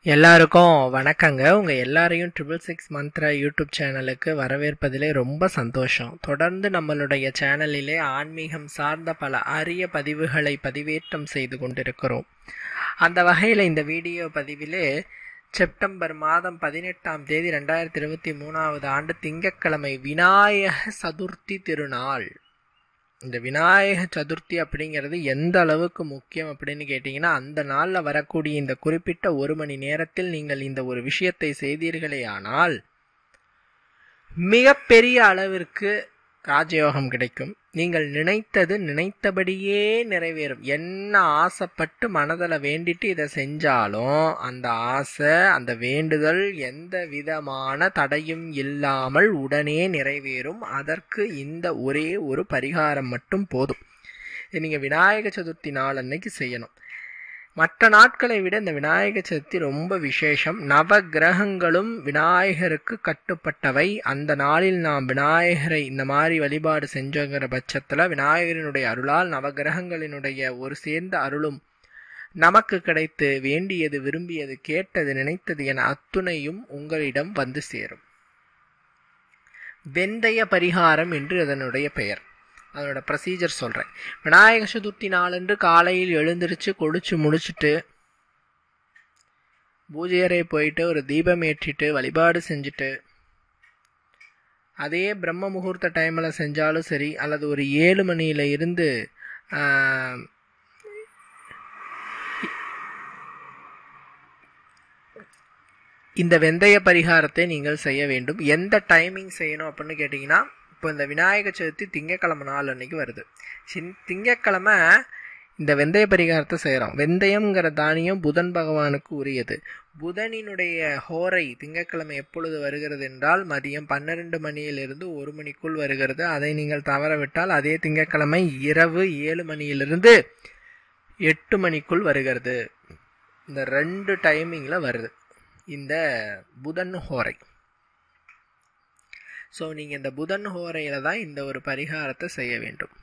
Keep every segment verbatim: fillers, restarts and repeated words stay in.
எல்லாருக்கும் வணக்கங்க. உங்க எல்லாரையும் ட்ரிபிள் சிக்ஸ் மந்த்ரா யூடியூப் சேனலுக்கு வரவேற்பதிலே ரொம்ப சந்தோஷம். தொடர்ந்து நம்மளுடைய சேனலிலே ஆன்மீகம் சார்ந்த பல அரிய பதிவுகளை பதிவேற்றம் செய்து கொண்டிருக்கிறோம். அந்த வகையில் இந்த வீடியோ பதிவிலே செப்டம்பர் மாதம் பதினெட்டாம் தேதி ரெண்டாயிரத்தி இருபத்தி மூணாவது ஆண்டு திங்கட்கிழமை விநாயக சதுர்த்தி திருநாள். இந்த விநாயக சதுர்த்தி அப்படிங்கிறது எந்த அளவுக்கு முக்கியம் அப்படின்னு கேட்டிங்கன்னா, அந்த நாளில் வரக்கூடிய இந்த குறிப்பிட்ட ஒரு மணி நேரத்தில் நீங்கள் இந்த ஒரு விஷயத்தை செய்தீர்களே ஆனால் மிகப்பெரிய அளவிற்கு ராஜயோகம் கிடைக்கும். நீங்கள் நினைத்தது நினைத்தபடியே நிறைவேறும். என்ன ஆசைப்பட்டு மனதில் வேண்டிட்டு இதை செஞ்சாலும் அந்த ஆசை, அந்த வேண்டுதல் எந்த விதமான தடையும் இல்லாமல் உடனே நிறைவேறும். அதற்கு இந்த ஒரே ஒரு பரிகாரம் மட்டும் போதும். நீங்கள் விநாயக சதுர்த்தி நாள் அன்னைக்கு செய்யணும். மற்ற நாட்களை விட இந்த விநாயக சதுர்த்தி ரொம்ப விசேஷம். நவ கிரகங்களும் விநாயகருக்கு கட்டுப்பட்டவை. அந்த நாளில் நாம் விநாயகரை இந்த மாதிரி வழிபாடு செஞ்சோங்கிற பட்சத்தில் விநாயகரினுடைய அருளால் நவகிரகங்களினுடைய ஒரு சேர்ந்த அருளும் நமக்கு கிடைத்து வேண்டியது, விரும்பியது, கேட்டது, நினைத்தது என அத்துணையும் உங்களிடம் வந்து சேரும். வெந்தய பரிகாரம் என்று அதனுடைய பெயர். அதோட ப்ரொசீஜர் சொல்கிறேன். விநாயக சதுர்த்தி நாளன்று காலையில் எழுந்திரிச்சு குளிச்சு முடிச்சுட்டு பூஜை அறை போயிட்டு ஒரு தீபம் ஏற்றிட்டு வழிபாடு செஞ்சுட்டு, அதே பிரம்ம முகூர்த்த டைமில் செஞ்சாலும் சரி, அல்லது ஒரு ஏழு மணியில் இருந்து இந்த வெந்தய பரிகாரத்தை நீங்கள் செய்ய வேண்டும். எந்த டைமிங் செய்யணும் அப்படின்னு கேட்டிங்கன்னா, இப்போ இந்த விநாயக சதுர்த்தி திங்கக்கிழமை நாள் அன்னைக்கு வருது. திங்கக்கிழமை இந்த வெந்தய பரிகாரத்தை செய்கிறோம். வெந்தயம்ங்கிற தானியம் புதன் பகவானுக்கு உரியது. புதனினுடைய ஹோரை திங்கக்கிழமை எப்பொழுது வருகிறது என்றால் மதியம் பன்னிரெண்டு மணியிலிருந்து ஒரு மணிக்குள் வருகிறது. அதை நீங்கள் தவறவிட்டால் அதே திங்கக்கிழமை இரவு ஏழு மணியிலிருந்து எட்டு மணிக்குள் வருகிறது. இந்த ரெண்டு டைமிங்கில் வருது இந்த புதன் ஹோரை. ஸோ நீங்கள் இந்த புதன் ஹோரையில் தான் இந்த ஒரு பரிகாரத்தை செய்ய வேண்டும்.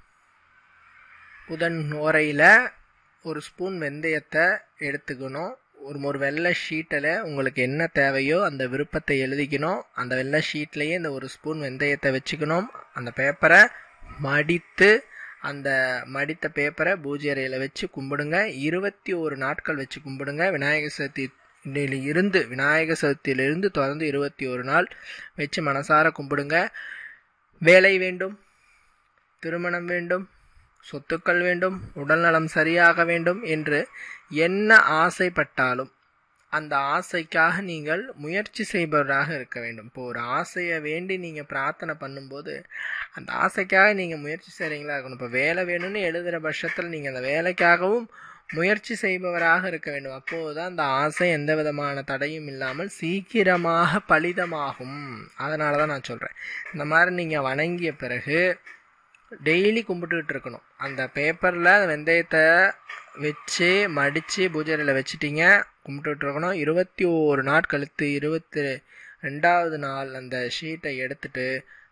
புதன் ஹோரையில் ஒரு ஸ்பூன் வெந்தயத்தை எடுத்துக்கணும். ஒரு ஒரு வெள்ளை ஷீட்டில் உங்களுக்கு என்ன தேவையோ அந்த விருப்பத்தை எழுதிக்கணும். அந்த வெள்ளை ஷீட்லேயே இந்த ஒரு ஸ்பூன் வெந்தயத்தை வச்சுக்கணும். அந்த பேப்பரை மடித்து அந்த மடித்த பேப்பரை பூஜை அறையில் வச்சு கும்பிடுங்க. இருபத்தி ஒரு நாட்கள் வச்சு கும்பிடுங்க. விநாயகர் சதுர்த்தி இருந்து விநாயக சதுர்த்தியிலிருந்து தொடர்ந்து இருபத்தி ஒரு நாள் வச்சு மனசார கும்பிடுங்க. வேலை வேண்டும், திருமணம் வேண்டும், சொத்துக்கள் வேண்டும், உடல்நலம் சரியாக வேண்டும் என்று என்ன ஆசைப்பட்டாலும் அந்த ஆசைக்காக நீங்கள் முயற்சி செய்பவராக இருக்க வேண்டும். இப்போ ஒரு ஆசையை வேண்டி நீங்கள் பிரார்த்தனை பண்ணும்போது அந்த ஆசைக்காக நீங்கள் முயற்சி செய்கிறீங்களா இருக்கணும். இப்போ வேலை வேணும்னு எழுதுகிற பட்சத்தில் நீங்கள் அந்த வேலைக்காகவும் முயற்சி செய்பவராக இருக்க வேண்டும். அப்போது தான் அந்த ஆசை எந்த விதமான தடையும் இல்லாமல் சீக்கிரமாக பலிதமாகும். அதனால தான் நான் சொல்கிறேன், இந்த மாதிரி நீங்கள் வணங்கிய பிறகு டெய்லி கும்பிட்டுக்கிட்டு இருக்கணும். அந்த பேப்பரில் வெந்தயத்தை வச்சு மடித்து பூஜையில் வச்சுட்டிங்க, கும்பிட்டுக்கிட்டு இருக்கணும். இருபத்தி ஒரு நாள் கழித்து இருபத்தி ரெண்டாவது நாள் அந்த ஷீட்டை எடுத்துட்டு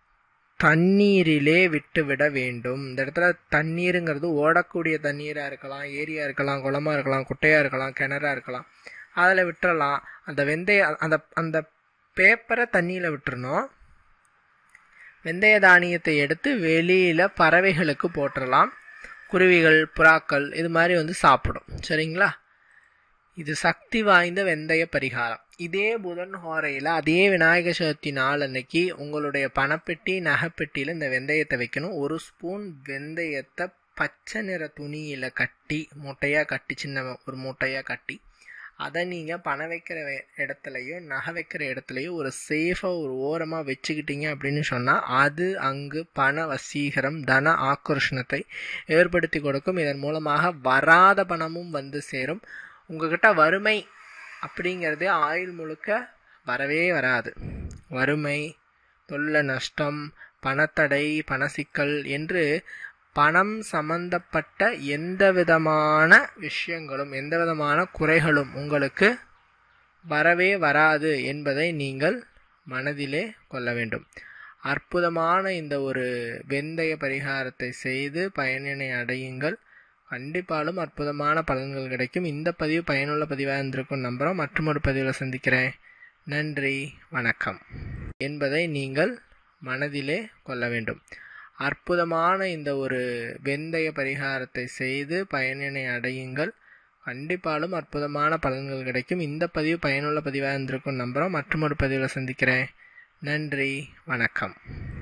தண்ணீரிலே விட்டு விட வேண்டும். இந்த இடத்துல தண்ணீருங்கிறது ஓடக்கூடிய தண்ணீராக இருக்கலாம், ஏரியா இருக்கலாம், குளமாக இருக்கலாம், குட்டையாக இருக்கலாம், கிணறாக இருக்கலாம். அதில் விட்டுறலாம். அந்த வெந்தய அந்த அந்த பேப்பரை தண்ணியில் விட்டுறணும். வெந்தய தானியத்தை எடுத்து வெளியில் பறவைகளுக்கு போட்டுடலாம். குருவிகள், புறாக்கள் இது மாதிரி வந்து சாப்பிடும். சரிங்களா? இது சக்தி வாய்ந்த வெந்தய பரிகாரம். இதே புதன் ஹோரையில் அதே விநாயக சதுர்த்தி நாள் அன்னைக்கு உங்களுடைய பணப்பெட்டி, நகைப்பெட்டியில் இந்த வெந்தயத்தை வைக்கணும். ஒரு ஸ்பூன் வெந்தயத்தை பச்சை நிற துணியில் கட்டி மூட்டையாக கட்டி சின்ன ஒரு மூட்டையாக கட்டி அதை நீங்கள் பணம் வைக்கிற இடத்துலையோ நகை வைக்கிற இடத்துலையோ ஒரு சேஃபாக ஒரு ஓரமாக வச்சுக்கிட்டீங்க அப்படின்னு சொன்னால் அது அங்கு பண வசீகரம், தன ஆக்கர்ஷணத்தை ஏற்படுத்தி கொடுக்கும். இதன் மூலமாக வராத பணமும் வந்து சேரும். உங்ககிட்ட வறுமை அப்படிங்கிறது ஆயுள் முழுக்க வரவே வராது. வறுமை, தொல்லை, நஷ்டம், பணத்தடை, பணசிக்கல் என்று பணம் சம்பந்தப்பட்ட எந்த விதமான விஷயங்களும் எந்த விதமான குறைகளும் உங்களுக்கு வரவே வராது என்பதை நீங்கள் மனதிலே கொள்ள வேண்டும். அற்புதமான இந்த ஒரு வெந்தய பரிகாரத்தை செய்து பயனினை அடையுங்கள். கண்டிப்பாலும் அற்புதமான பலன்கள் கிடைக்கும். இந்த பதிவு பயனுள்ள பதிவாக இருந்திருக்கும் நம்புகிறோம். மற்றொரு பதிவில் சந்திக்கிறேன். நன்றி, வணக்கம் என்பதை நீங்கள் மனதிலே கொள்ள வேண்டும். அற்புதமான இந்த ஒரு வெந்தய பரிகாரத்தை செய்து பயனினை அடையுங்கள். கண்டிப்பாலும் அற்புதமான பலன்கள் கிடைக்கும். இந்த பதிவு பயனுள்ள பதிவாக இருந்திருக்கும் நம்புகிறோம். மற்றொரு பதிவில் சந்திக்கிறேன். நன்றி, வணக்கம்.